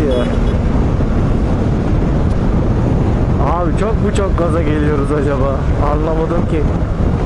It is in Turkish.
ya. Abi çok mu çok gaza geliyoruz acaba? Anlamadım ki.